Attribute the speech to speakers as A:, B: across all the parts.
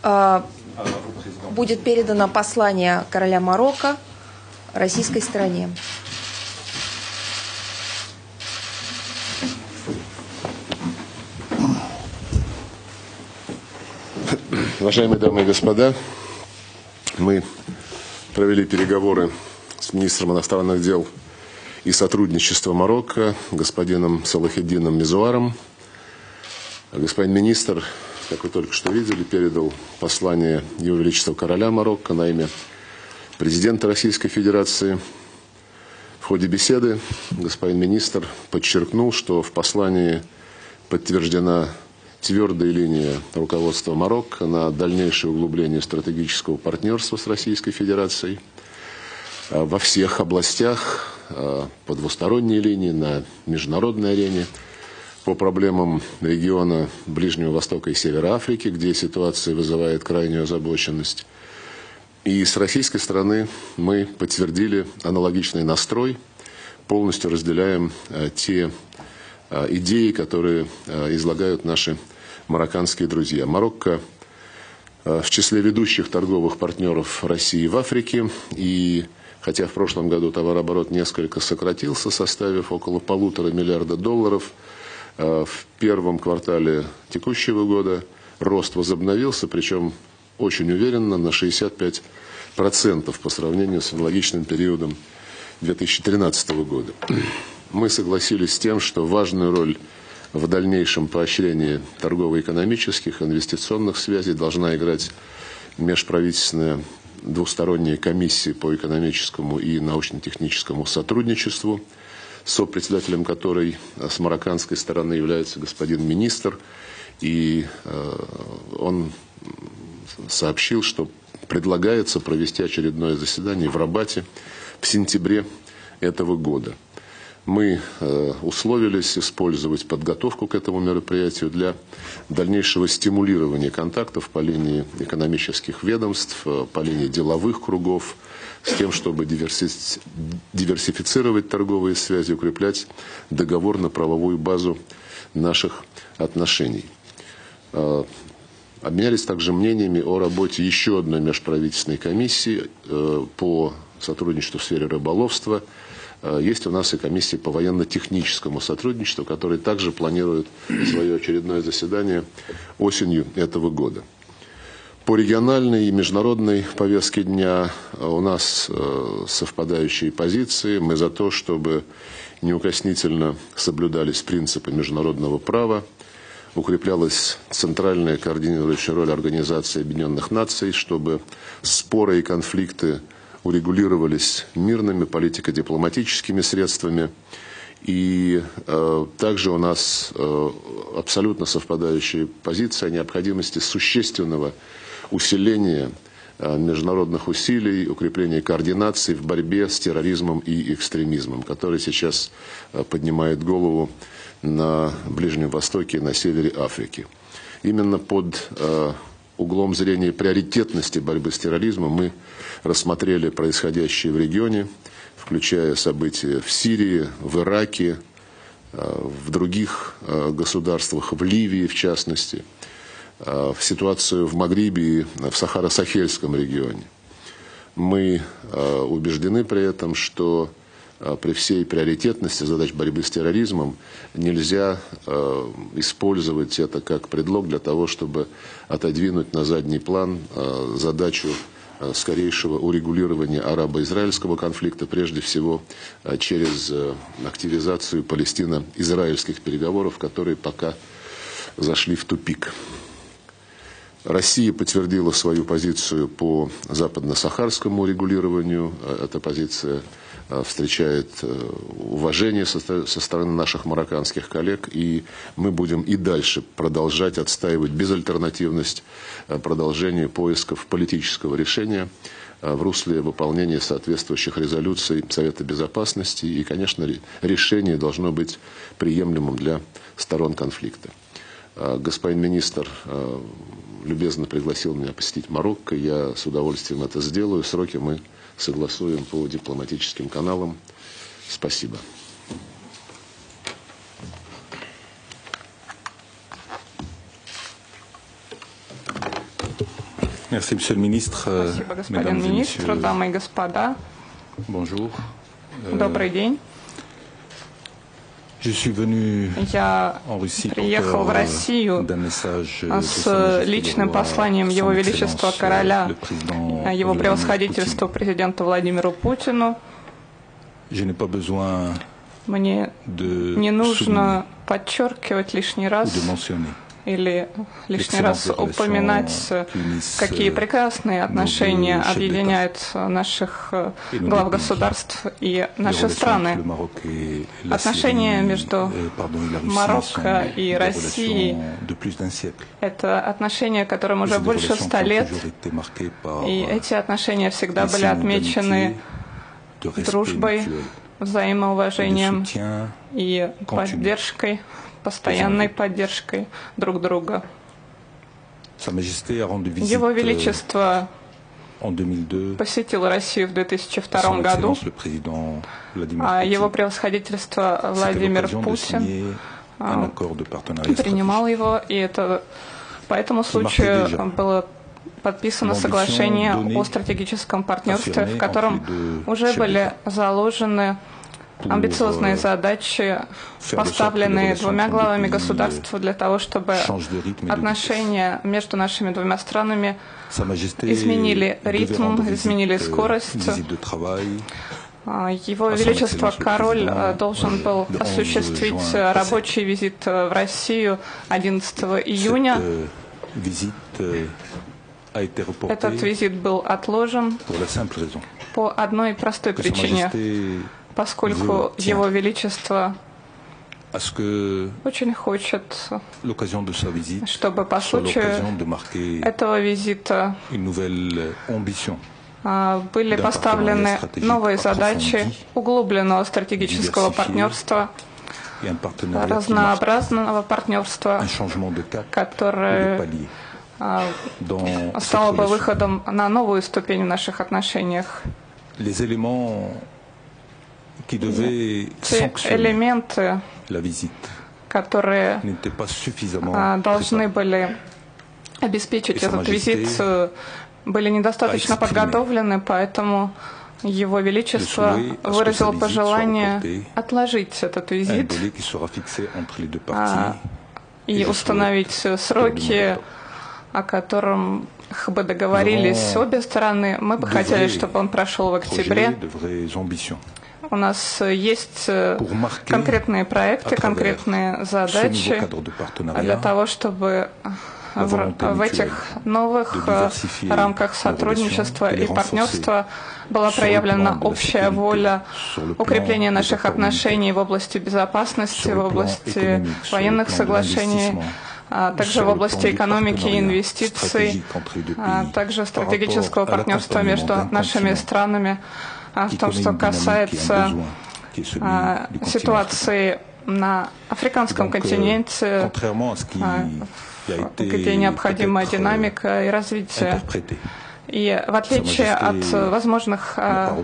A: будет передано послание короля Марокко российской стороне.
B: Уважаемые дамы и господа, мы провели переговоры с министром иностранных дел и сотрудничества Марокко, господином Салахеддином Мизуаром. Господин министр, как вы только что видели, передал послание Его Величества короля Марокко на имя президента Российской Федерации. В ходе беседы господин министр подчеркнул, что в послании подтверждена твердая линия руководства Марокко на дальнейшее углубление стратегического партнерства с Российской Федерацией во всех областях, по двусторонней линии, на международной арене, по проблемам региона Ближнего Востока и Севера Африки, где ситуация вызывает крайнюю озабоченность. И с российской стороны мы подтвердили аналогичный настрой, полностью разделяем те идеи, которые излагают наши марокканские друзья. Марокко в числе ведущих торговых партнеров России в Африке, и хотя в прошлом году товарооборот несколько сократился, составив около $1,5 миллиарда, в первом квартале текущего года рост возобновился, причем очень уверенно, на 65% по сравнению с аналогичным периодом 2013 года. Мы согласились с тем, что важную роль в дальнейшем поощрении торгово-экономических, инвестиционных связей должна играть межправительственная двусторонняя комиссия по экономическому и научно-техническому сотрудничеству, сопредседателем которой с марокканской стороны является господин министр, и он сообщил, что предлагается провести очередное заседание в Рабате в сентябре этого года. Мы условились использовать подготовку к этому мероприятию для дальнейшего стимулирования контактов по линии экономических ведомств, по линии деловых кругов, с тем, чтобы диверсифицировать торговые связи, укреплять договорно-правовую базу наших отношений. Обменялись также мнениями о работе еще одной межправительственной комиссии по сотрудничеству в сфере рыболовства. Есть у нас и комиссия по военно-техническому сотрудничеству, которая также планирует свое очередное заседание осенью этого года. По региональной и международной повестке дня у нас совпадающие позиции. Мы за то, чтобы неукоснительно соблюдались принципы международного права, укреплялась центральная координирующая роль Организации Объединенных Наций, чтобы споры и конфликты урегулировались мирными политико-дипломатическими средствами. И также у нас абсолютно совпадающая позиция о необходимости существенного усиления международных усилий, укрепления координации в борьбе с терроризмом и экстремизмом, который сейчас поднимает голову на Ближнем Востоке и на севере Африки. Именно под углом зрения приоритетности борьбы с терроризмом мы рассмотрели происходящее в регионе, включая события в Сирии, в Ираке, в других государствах, в Ливии в частности, в ситуацию в Магрибе и в Сахаро-Сахельском регионе. Мы убеждены при этом, что при всей приоритетности задач борьбы с терроризмом нельзя использовать это как предлог для того, чтобы отодвинуть на задний план задачу скорейшего урегулирования арабо-израильского конфликта, прежде всего через активизацию палестино-израильских переговоров, которые пока зашли в тупик. Россия подтвердила свою позицию по западно-сахарскому регулированию. Эта позиция встречает уважение со стороны наших марокканских коллег, и мы будем и дальше продолжать отстаивать безальтернативность продолжения поисков политического решения в русле выполнения соответствующих резолюций Совета Безопасности, и, конечно, решение должно быть приемлемым для сторон конфликта. Господин министр любезно пригласил меня посетить Марокко, я с удовольствием это сделаю, сроки мы согласуем по дипломатическим каналам. Спасибо.
C: Merci, Monsieur le Ministre.
D: Спасибо, господин министр, дамы и господа.
C: Bonjour.
D: Добрый день.
C: Je suis venu
D: Я
C: en Russie
D: приехал в Россию с личным посланием Его Величества Короля, Его Превосходительству президенту Владимиру Путину. Мне не нужно подчеркивать лишний раз или лишний раз упоминать, какие прекрасные отношения объединяют наших глав государств и наши страны. Отношения между Марокко и Россией – это отношения, которым уже больше 100 лет, и эти отношения всегда были отмечены дружбой, взаимоуважением и поддержкой, постоянной поддержкой друг друга. Его Величество посетил Россию в 2002 году, а Его Превосходительство Владимир Путин принимал его, и это по этому случаю было подписано соглашение о стратегическом партнерстве, в котором уже были заложены амбициозные задачи, поставленные двумя главами государств для того, чтобы отношения между нашими двумя странами изменили ритм, изменили скорость. Его Величество Король должен был осуществить рабочий визит в Россию 11 июня. Этот визит был отложен по одной простой причине, поскольку Его Величество очень хочет, чтобы по случаю этого визита были поставлены новые задачи углубленного стратегического партнерства, разнообразного партнерства, которое стало бы выходом на новую ступень в наших отношениях. Те элементы, которые должны были обеспечить этот визит, были недостаточно подготовлены, поэтому Его Величество выразил пожелание отложить этот визит и установить сроки, о котором бы договорились обе стороны. Мы бы хотели, чтобы он прошел в октябре. У нас есть конкретные проекты, конкретные задачи для того, чтобы в этих новых рамках сотрудничества и партнерства была проявлена общая воля укрепления наших отношений в области безопасности, в области военных соглашений, также в области экономики и инвестиций, также стратегического партнерства между нашими странами, в том, что касается ситуации на африканском континенте, где необходима динамика и развитие. И в отличие от возможных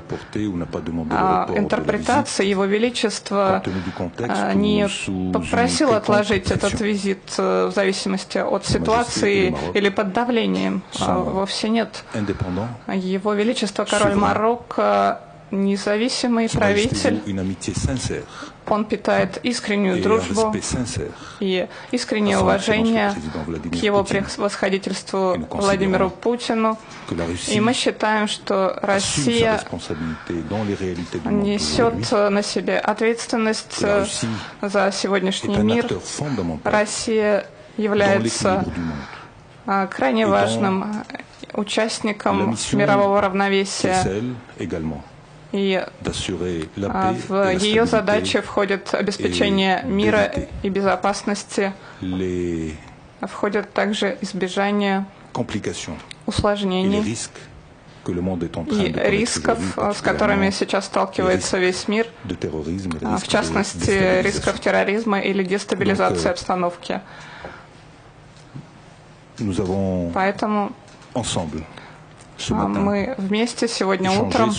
D: интерпретаций, Его Величество не попросил отложить этот визит в зависимости от ситуации или под давлением. Вовсе нет. Его Величество Король Марокко независимый правитель. Он питает искреннюю дружбу и искреннее уважение к Его Превосходительству Владимиру Путину. И мы считаем, что Россия несет на себе ответственность за сегодняшний мир. Россия является крайне важным участником мирового равновесия. И в ее задачи входит обеспечение мира и безопасности, входит также избежание усложнений и рисков, с которыми сейчас сталкивается весь мир, в частности, рисков терроризма или дестабилизации обстановки. Поэтому мы вместе сегодня утром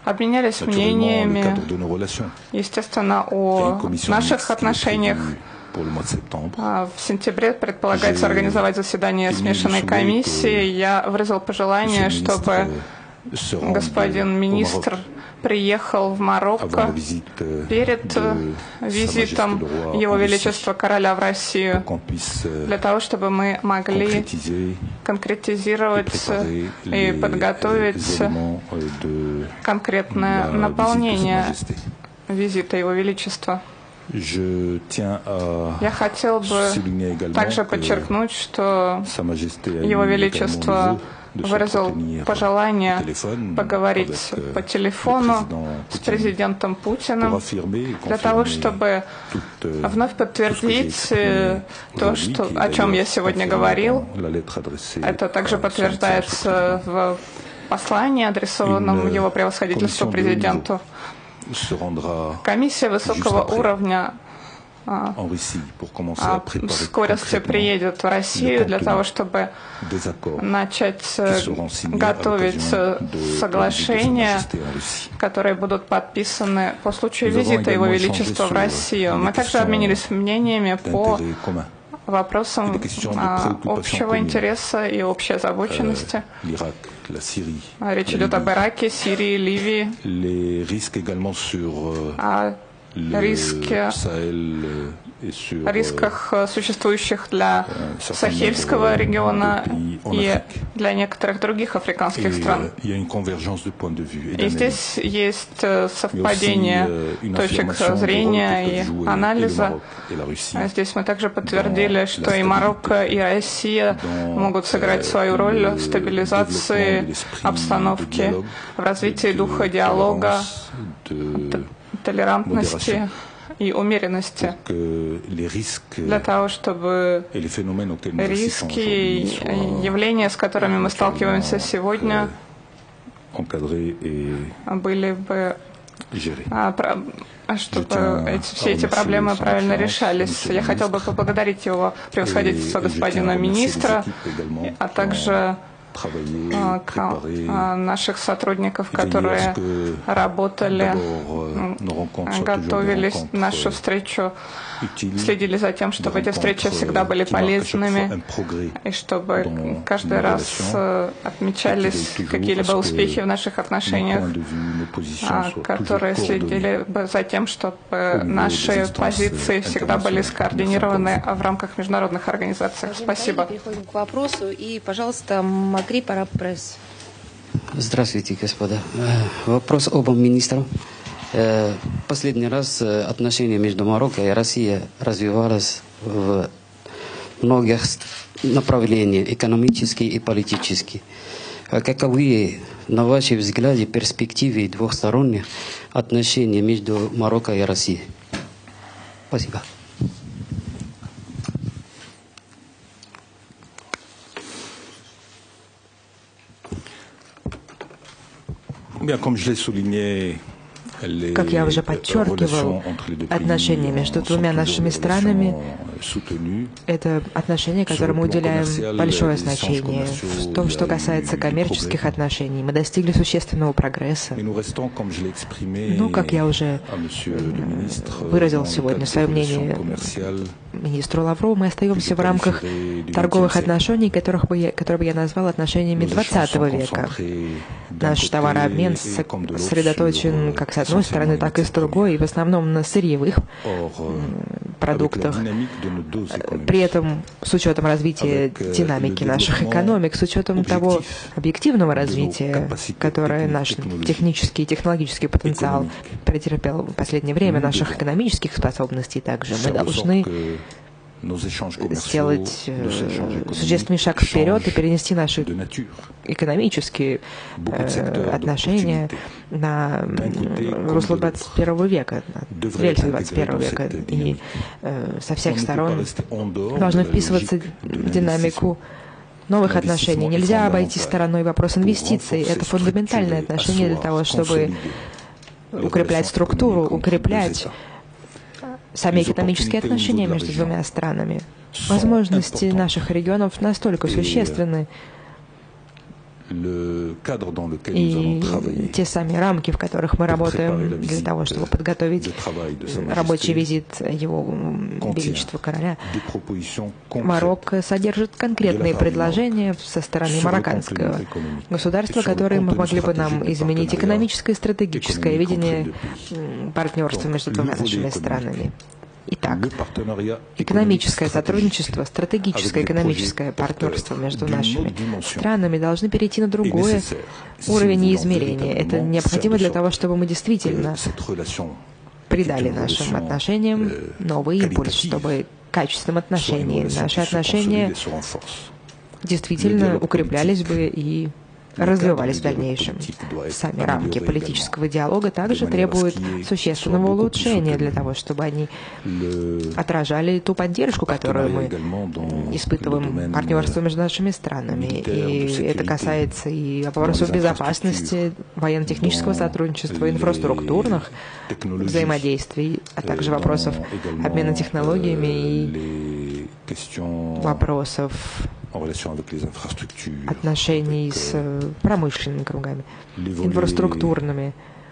D: обменялись мнениями, естественно, о наших отношениях В сентябре предполагается организовать заседание смешанной комиссии. Я выразил пожелание, чтобы господин министр приехал в Марокко перед визитом Его Величества Короля в Россию, для того, чтобы мы могли конкретизировать и подготовить конкретное наполнение визита Его Величества. Я хотел бы также подчеркнуть, что Его Величество выразил пожелание поговорить по телефону с президентом Путиным для того, чтобы вновь подтвердить то, о чем я сегодня говорил. Это также подтверждается в послании, адресованном его превосходительству президенту. Комиссия высокого уровня в скорости приедет в Россию для того, чтобы начать готовить соглашения, которые будут подписаны по случаю визита Его Величества в Россию. Мы также обменялись мнениями по вопросам общего интереса и общей озабоченности. Речь идет об Ираке, Сирии, Ливии, о рисках, существующих для Сахельского региона и для некоторых других африканских стран. И здесь есть совпадение точек зрения и анализа. Здесь мы также подтвердили, что и Марокко, и Россия могут сыграть свою роль в стабилизации обстановки, в развитии духа диалога, толерантности и умеренности, для того, чтобы риски и явления, с которыми мы сталкиваемся сегодня, были бы, чтобы все эти проблемы правильно решались. Я хотел бы поблагодарить его превосходительство господина министра, а также наших сотрудников, которые работали, готовились к нашу встречу, следили за тем, чтобы эти встречи всегда были полезными, и чтобы каждый раз отмечались какие-либо успехи в наших отношениях, которые следили бы за тем, чтобы наши позиции всегда были скоординированы в рамках международных организаций. Спасибо.
A: Переходим к вопросу. И, пожалуйста, Магриб Араб Пресс.
E: Здравствуйте, господа. Вопрос обом министрам. Последний раз отношения между Марокко и Россией развивались в многих направлениях, экономически и политически. Каковы, на вашем взгляде, перспективы двухсторонних отношений между Марокко и Россией? Спасибо.
F: Как я уже подчеркивал, отношения между двумя нашими странами — это отношения, которым мы уделяем большое значение. В том, что касается коммерческих отношений, мы достигли существенного прогресса. Но, как я уже выразил сегодня свое мнение министру Лаврову, мы остаемся в рамках торговых отношений, которые бы я назвал отношениями 20 века. Наш товарообмен сосредоточен как с одной стороны, так и с другой, и в основном на сырьевых продуктах. При этом, с учетом развития динамики наших экономик, с учетом того объективного развития, которое наш технический и технологический потенциал претерпел в последнее время, наших экономических способностей также, мы должны сделать существенный шаг вперед и перенести наши экономические отношения на русло 21 века, на рельсы 21 века. И со всех сторон должны вписываться в динамику новых отношений. Нельзя обойти стороной вопрос инвестиций. Это фундаментальное отношение для того, чтобы укреплять структуру, укреплять сами экономические отношения между двумя странами. Возможности наших регионов настолько существенны, И те сами рамки, в которых мы работаем для того, чтобы подготовить рабочий визит Его Величества Короля, Марокко содержит конкретные предложения со стороны марокканского государства, которые могли бы нам изменить экономическое и стратегическое видение партнерства между двумя нашими странами. Итак, экономическое сотрудничество, стратегическое экономическое партнерство между нашими странами должны перейти на другой уровень измерения. Это необходимо для того, чтобы мы действительно придали нашим отношениям новый импульс, чтобы качественным отношениям наши отношения действительно укреплялись бы и развивались в дальнейшем. Сами рамки политического диалога также требуют существенного улучшения для того, чтобы они отражали ту поддержку, которую мы испытываем в партнерстве между нашими странами. И это касается и вопросов безопасности, военно-технического сотрудничества, инфраструктурных взаимодействий, а также вопросов обмена технологиями и вопросов отношений с промышленными кругами, инфраструктурными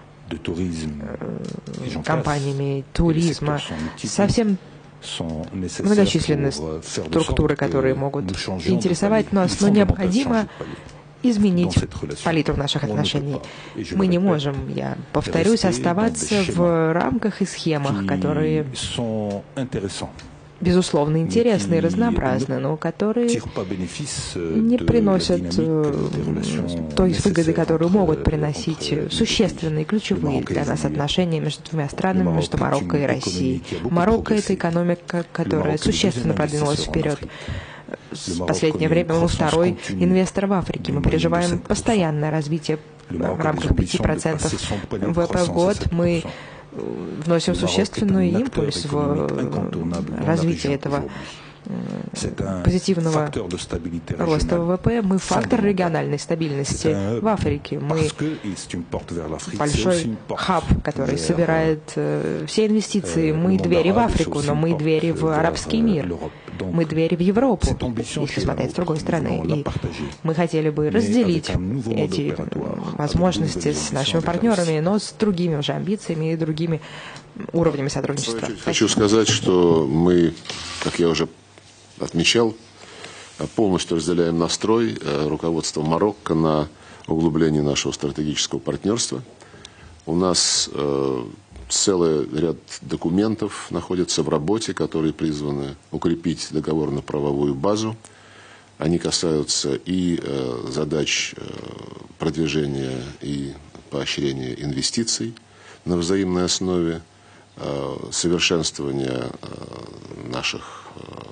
F: компаниями, туризма, совсем многочисленные структуры, которые могут интересовать нас, но необходимо изменить палитру наших отношений. Мы не можем, я повторюсь, оставаться в рамках и схемах, которые безусловно, интересны и разнообразны, но которые не приносят той выгоды, которую могут приносить существенные, ключевые для нас отношения между двумя странами, между Марокко и Россией. Марокко — это экономика, которая существенно продвинулась вперед. В последнее время мы второй инвестор в Африке. Мы переживаем постоянное развитие в рамках 5% ВВП в год. Мы вносим существенный импульс в развитие этого позитивного роста ВВП. Мы фактор региональной стабильности в Африке. Мы большой хаб, который собирает все инвестиции. Мы двери в Африку, но мы двери в арабский мир. Мы двери в Европу, если смотреть с другой стороны. И мы хотели бы разделить эти возможности с нашими партнерами, но с другими уже амбициями и другими уровнями сотрудничества.
B: Хочу сказать, что мы, как я уже отмечал, полностью разделяем настрой руководства Марокко на углубление нашего стратегического партнерства. У нас целый ряд документов находится в работе, которые призваны укрепить договорно-правовую базу. Они касаются и задач продвижения и поощрения инвестиций на взаимной основе, совершенствования наших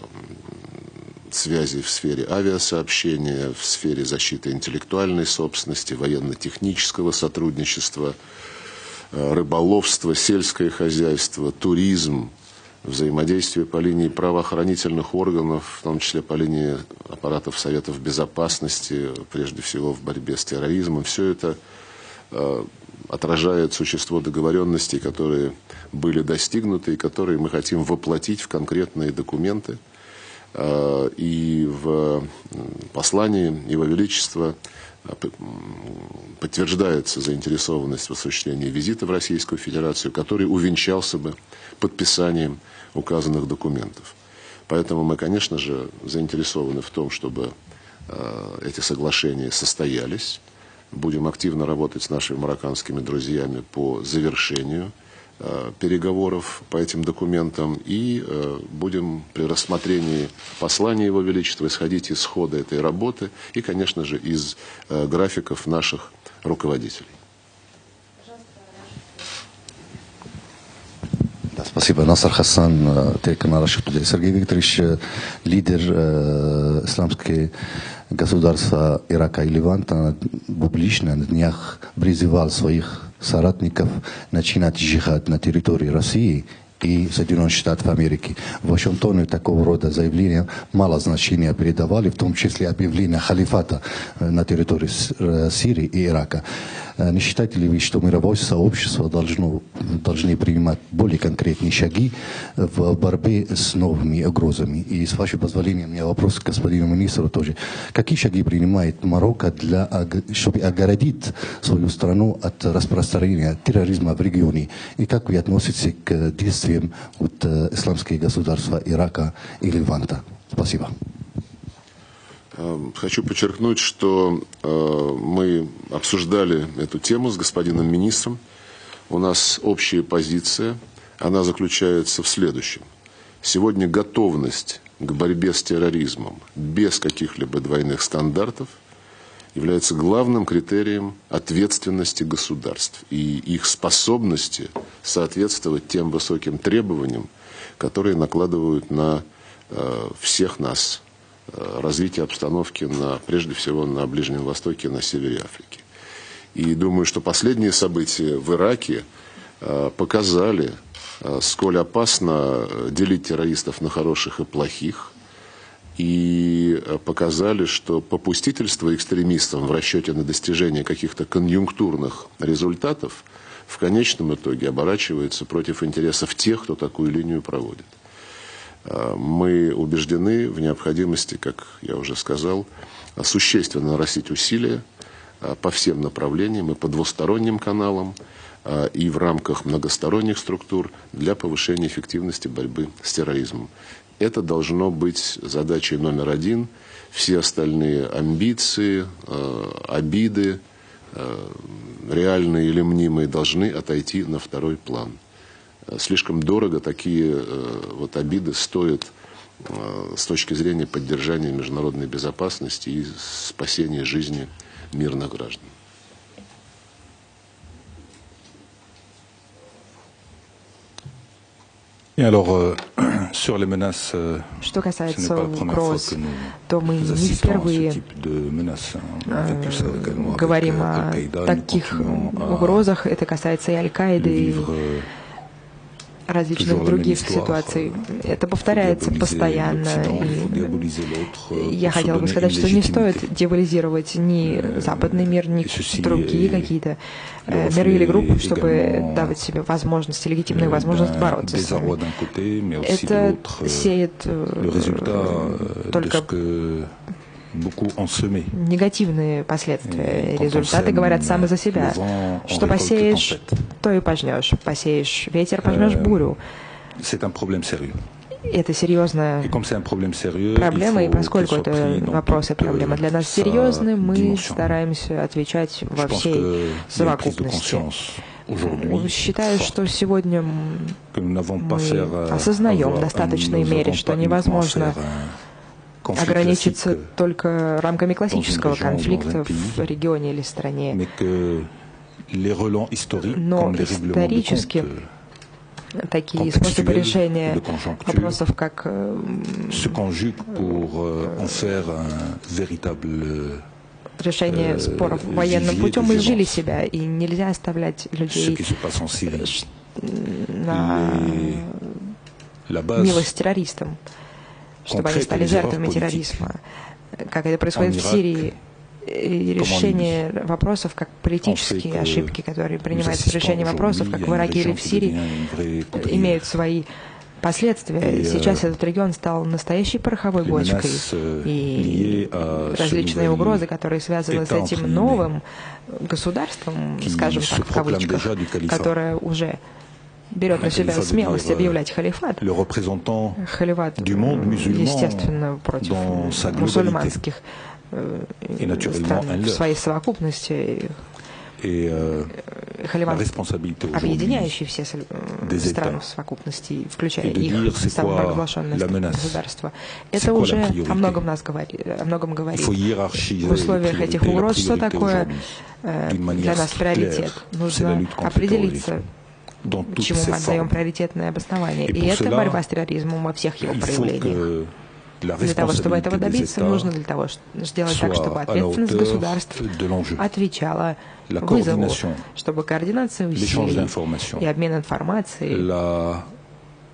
B: связей в сфере авиасообщения, в сфере защиты интеллектуальной собственности, военно-технического сотрудничества, рыболовство, сельское хозяйство, туризм, взаимодействие по линии правоохранительных органов, в том числе по линии аппаратов Советов Безопасности, прежде всего в борьбе с терроризмом. Все это отражает существо договоренностей, которые были достигнуты и которые мы хотим воплотить в конкретные документы. И в послании Его Величества подтверждается заинтересованность в осуществлении визита в Российскую Федерацию, который увенчался бы подписанием указанных документов. Поэтому мы, конечно же, заинтересованы в том, чтобы эти соглашения состоялись. Будем активно работать с нашими марокканскими друзьями по завершению переговоров по этим документам и будем при рассмотрении послания Его Величества исходить из хода этой работы и, конечно же, из графиков наших руководителей.
G: Спасибо. Насар Хасан, телеканал «Рашид». Сергей Викторович, лидер исламского государства Ирака и Леванта, публично на днях призывал своих соратников начинать джихад на территории России и Соединенных Штатов Америки. В Вашингтоне такого рода заявления мало значения передавали, в том числе объявление халифата на территории Сирии и Ирака. Не считаете ли вы, что мировое сообщество должны принимать более конкретные шаги в борьбе с новыми угрозами? И с вашего позволения, у меня вопрос к господину министру тоже. Какие шаги принимает Марокко, чтобы оградить свою страну от распространения терроризма в регионе? И как вы относитесь к действиям исламских государств Ирака и Леванта? Спасибо.
B: Хочу подчеркнуть, что мы обсуждали эту тему с господином министром. У нас общая позиция, она заключается в следующем. Сегодня готовность к борьбе с терроризмом без каких-либо двойных стандартов является главным критерием ответственности государств и их способности соответствовать тем высоким требованиям, которые накладывают на всех нас развитие обстановки прежде всего на Ближнем Востоке и на севере Африки. И думаю, что последние события в Ираке показали, сколь опасно делить террористов на хороших и плохих, и показали, что попустительство экстремистам в расчете на достижение каких-то конъюнктурных результатов в конечном итоге оборачивается против интересов тех, кто такую линию проводит. Мы убеждены в необходимости, как я уже сказал, существенно нарастить усилия по всем направлениям и по двусторонним каналам, и в рамках многосторонних структур для повышения эффективности борьбы с терроризмом. Это должно быть задачей номер один. Все остальные амбиции, обиды, реальные или мнимые, должны отойти на второй план. Слишком дорого такие обиды стоят с точки зрения поддержания международной безопасности и спасения жизни мирных граждан.
F: Что касается угроз, то мы не впервые говорим о таких угрозах. Это касается и Аль-Каиды, и различных других ситуаций. Это повторяется постоянно. И я хотела бы сказать, что не стоит девализировать ни западный мир, ни другие какие-то миры или группы, чтобы давать себе возможность, легитимную возможность бороться с ними. Это сеет только негативные последствия. Результаты говорят сами за себя. Что посеешь, то и пожнешь. Посеешь ветер, пожнешь бурю. Это серьезная проблема, и поскольку это вопрос и проблема для нас серьезны, мы стараемся отвечать во всей совокупности. Считаю, что сегодня мы осознаем в достаточной мере, что невозможно ограничиться только рамками классического конфликта в регионе или стране. Но исторически такие способы решения вопросов, как решение споров военным путем, изжили себя, и нельзя оставлять людей на милость террористам, чтобы они стали жертвами терроризма, как это происходит в Сирии. И решение вопросов, как политические ошибки, которые принимаются в решении вопросов, как в Ираке или в Сирии, имеют свои последствия. Сейчас этот регион стал настоящей пороховой бочкой, и различные угрозы, которые связаны с этим новым государством, скажем так, в кавычках, которое уже берет на себя смелость объявлять халифат. Халифат, естественно, против мусульманских стран в своей совокупности. Халифат, объединяющий все страны в совокупности, включая их самопровозглашенное государство. Это уже о многом говорит. В условиях этих угроз, что такое для нас приоритет? Нужно определиться, чему мы отдаем приоритетное обоснование. И это борьба с терроризмом во всех его проявлениях. Для того, чтобы этого добиться, нужно для того, сделать так, чтобы ответственность государств отвечала вызову, чтобы координация усилий и обмен информацией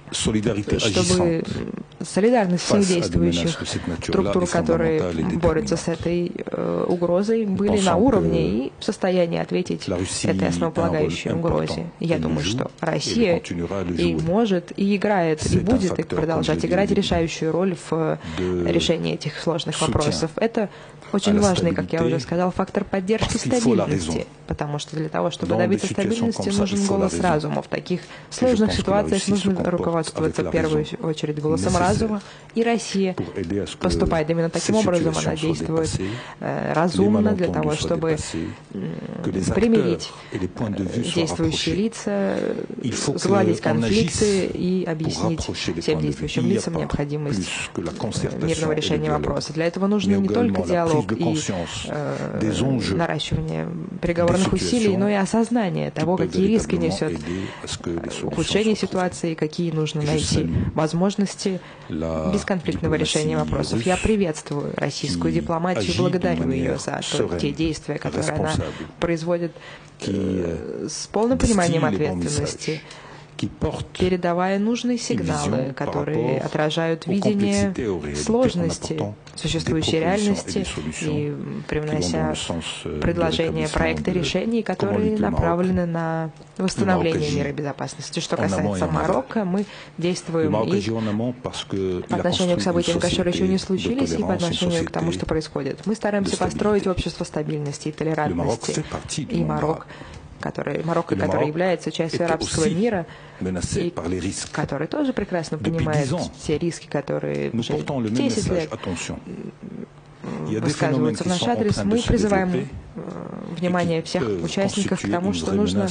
F: чтобы солидарность всех действующих структур, которые борются с этой угрозой, были на уровне и в состоянии ответить этой основополагающей угрозе. Я думаю, что Россия и может, и играет, и будет продолжать играть решающую роль в решении этих сложных вопросов. Это очень важный, как я уже сказал, фактор поддержки стабильности, потому что для того, чтобы добиться стабильности, нужен голос разума. В таких сложных ситуациях нужно руководствоваться в первую очередь голосом разума, и Россия поступает именно таким образом. Она действует разумно для того, чтобы примирить действующие лица, сгладить конфликты и объяснить всем действующим лицам необходимость мирного решения вопроса. Для этого нужно не только диалог и наращивание переговорных усилий, но и осознание того, какие риски несет ухудшение ситуации, какие нужно найти возможности бесконфликтного решения вопросов. Я приветствую российскую дипломатию, благодарю ее за те действия, которые она производит с полным пониманием ответственности, передавая нужные сигналы, которые отражают видение сложности существующей реальности и привнося предложения проекта решений, которые направлены на восстановление мира и безопасности. Что касается Марокко, мы действуем и по отношению к событиям, которые еще не случились, и по отношению к тому, что происходит. Мы стараемся построить общество стабильности и толерантности. И Марокко, который является частью арабского мира, и который тоже прекрасно понимает те риски, которые уже 10 лет высказываются в наш адрес. Мы призываем внимание всех участников к тому, что нужно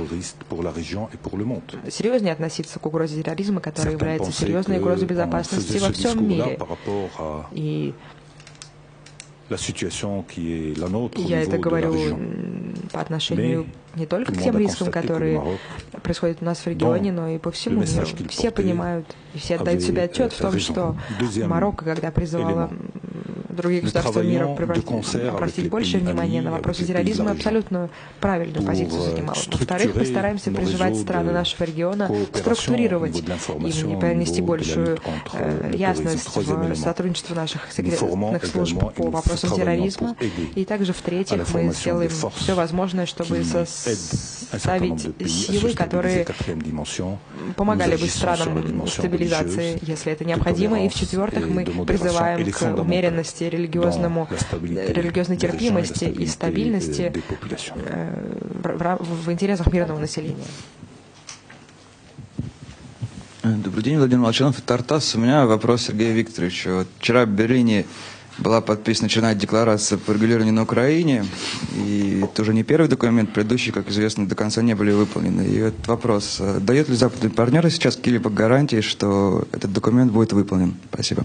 F: серьезнее относиться к угрозе терроризма, которая является серьезной угрозой безопасности во всем мире. И я это говорю по отношению не только к тем рискам, которые происходят у нас в регионе, но и по всему миру. Все понимают и все отдают себе отчет в том, что Марокко, когда призывала другие государства мира обратить больше внимания на вопросы терроризма, абсолютно правильную позицию занимала. Во-вторых, мы стараемся призывать страны нашего региона структурировать и принести большую ясность в сотрудничество наших секретных служб по вопросам терроризма. И также, в-третьих, мы сделаем все возможное, чтобы составить силы, которые помогали бы странам стабилизации, если это необходимо. И, в-четвертых, мы призываем к умеренности, религиозной терпимости и стабильности в интересах мирного населения.
H: Добрый день, Владимир Молчанов, Тартас. У меня вопрос Сергею Викторовичу. Вот вчера в Берлине была подписана очередная декларация по регулированию на Украине, и это уже не первый документ, предыдущие, как известно, до конца не были выполнены. И этот вопрос, дает ли западные партнеры сейчас какие-либо гарантии, что этот документ будет выполнен? Спасибо.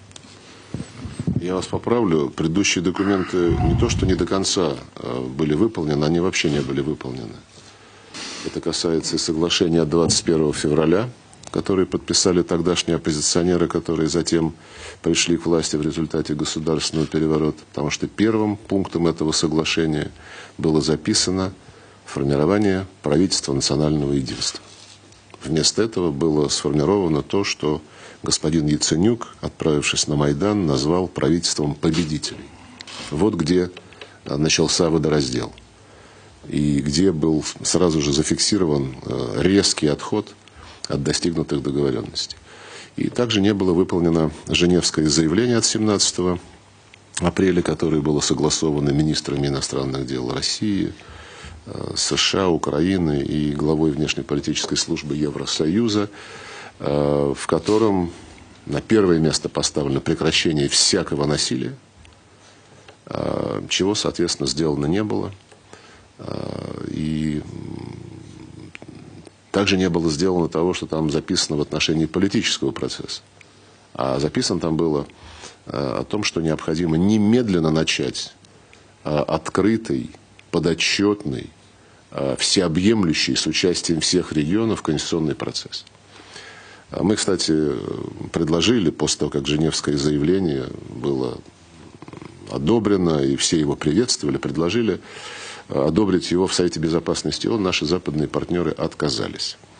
B: Я вас поправлю. Предыдущие документы не то, что не до конца были выполнены, они вообще не были выполнены. Это касается и соглашения от 21 февраля, которые подписали тогдашние оппозиционеры, которые затем пришли к власти в результате государственного переворота. Потому что первым пунктом этого соглашения было записано формирование правительства национального единства. Вместо этого было сформировано то, что господин Яценюк, отправившись на Майдан, назвал правительством победителей. Вот где начался водораздел. И где был сразу же зафиксирован резкий отход от достигнутых договоренностей. И также не было выполнено Женевское заявление от 17 апреля, которое было согласовано министрами иностранных дел России, США, Украины и главой внешнеполитической службы Евросоюза, в котором на первое место поставлено прекращение всякого насилия, чего, соответственно, сделано не было. И также не было сделано того, что там записано в отношении политического процесса. А записано там было о том, что необходимо немедленно начать открытый, подотчетный, всеобъемлющий с участием всех регионов конституционный процесс. Мы, кстати, предложили, после того, как Женевское заявление было одобрено, и все его приветствовали, предложили одобрить его в Совете Безопасности ООН, наши западные партнеры отказались.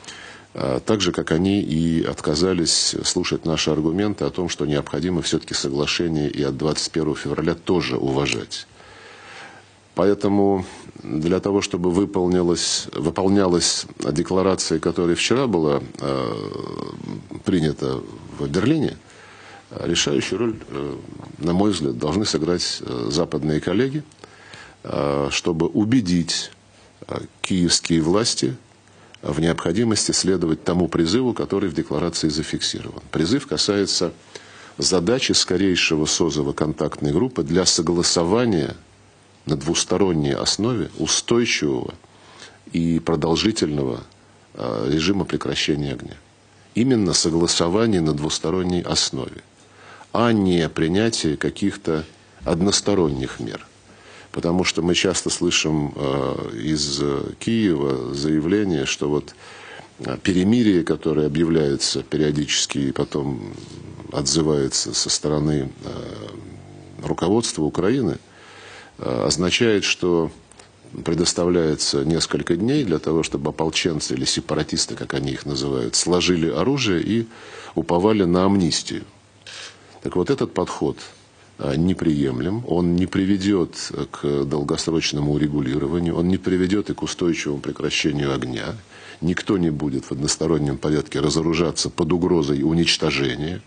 B: Так же, как они и отказались слушать наши аргументы о том, что необходимо все-таки соглашение и от 21 февраля тоже уважать. Поэтому для того, чтобы выполнялась декларация, которая вчера была принята в Берлине, решающую роль, на мой взгляд, должны сыграть западные коллеги, чтобы убедить киевские власти в необходимости следовать тому призыву, который в декларации зафиксирован. Призыв касается задачи скорейшего созыва контактной группы для согласования на двусторонней основе устойчивого и продолжительного режима прекращения огня. Именно согласование на двусторонней основе, а не принятие каких-то односторонних мер. Потому что мы часто слышим из Киева заявление, что вот перемирие, которое объявляется периодически и потом отзывается со стороны руководства Украины, означает, что предоставляется несколько дней для того, чтобы ополченцы или сепаратисты, как они их называют, сложили оружие и уповали на амнистию. Так вот, этот подход неприемлем, он не приведет к долгосрочному урегулированию, он не приведет и к устойчивому прекращению огня. Никто не будет в одностороннем порядке разоружаться под угрозой уничтожения.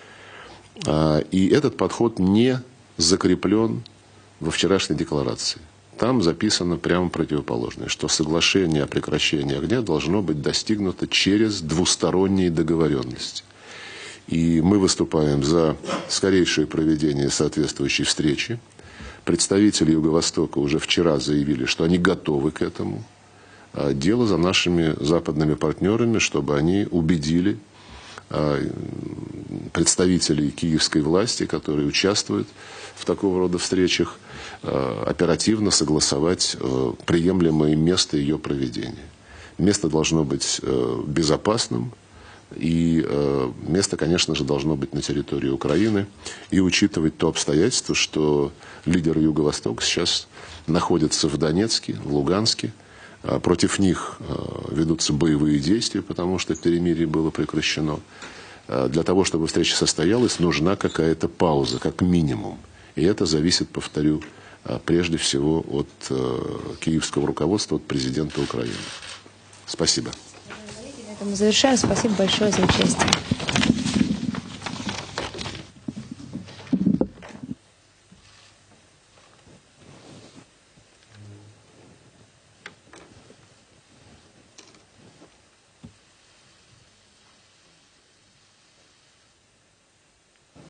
B: И этот подход не закреплен во вчерашней декларации. Там записано прямо противоположное, что соглашение о прекращении огня должно быть достигнуто через двусторонние договоренности. И мы выступаем за скорейшее проведение соответствующей встречи. Представители Юго-Востока уже вчера заявили, что они готовы к этому. Дело за нашими западными партнерами, чтобы они убедили представителей киевской власти, которые участвуют в такого рода встречах, оперативно согласовать приемлемое место ее проведения. Место должно быть безопасным, и место, конечно же, должно быть на территории Украины, и учитывать то обстоятельство, что лидеры Юго-Востока сейчас находятся в Донецке, в Луганске. Против них ведутся боевые действия, потому что перемирие было прекращено. Для того, чтобы встреча состоялась, нужна какая-то пауза, как минимум. И это зависит, повторю, прежде всего от киевского руководства, от президента Украины. Спасибо.
A: На этом мы завершаем. Спасибо большое за участие.